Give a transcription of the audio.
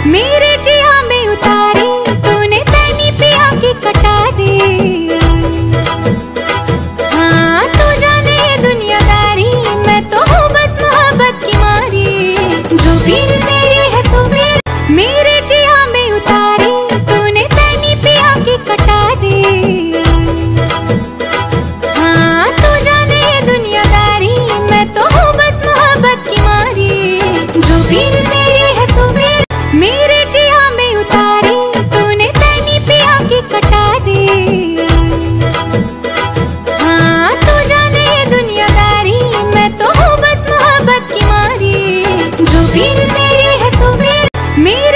मेरे जिया में उतारे तूने तैनी पिया की कटारे। हाँ तू जाने ये दुनियादारी, मैं तो हूँ बस मोहब्बत की मारी। जो पीर तेरी है सो मेरे जिया में उतारे तूने तैनी पिया की कटारे। हाँ तू जाने ये दुनियादारी, मैं तो हूँ बस मोहब्बत की मारी। जो पीर तेरी है सो मेरे जिया में उतारे तूने तैनी पिया की कटारे। हाँ तू जाने ये दुनियादारी, मैं तो हूँ बस मोहब्बत की मारी। जो पीर तेरी है सो मेरे